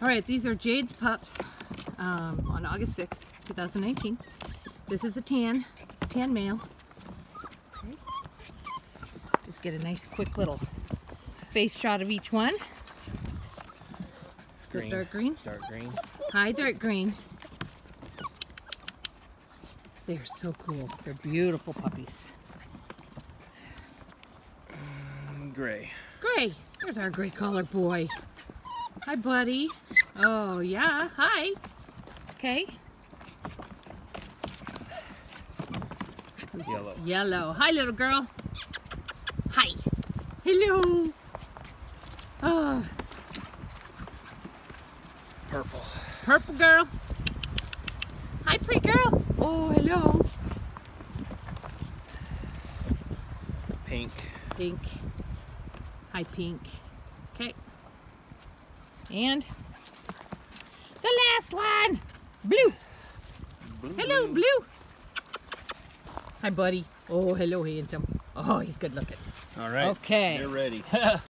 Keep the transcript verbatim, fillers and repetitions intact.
All right, these are Jade's pups um, on August sixth, two thousand nineteen. This is a tan, tan male. Okay. Just get a nice quick little face shot of each one. Green. Dark green? Dark green. Hi, dark green. They're so cool. They're beautiful puppies. Um, gray. Gray. There's our gray collar boy. Hi, buddy. Oh, yeah. Hi. Okay. Yellow. Yellow. Hi, little girl. Hi. Hello. Oh. Purple. Purple girl. Hi, pretty girl. Oh, hello. Pink. Pink. Hi, pink. Okay. And the last one. Blue. Blue. Hello, blue. Hi, buddy. Oh, hello, handsome. Oh, he's good looking. All right. Okay. You're ready.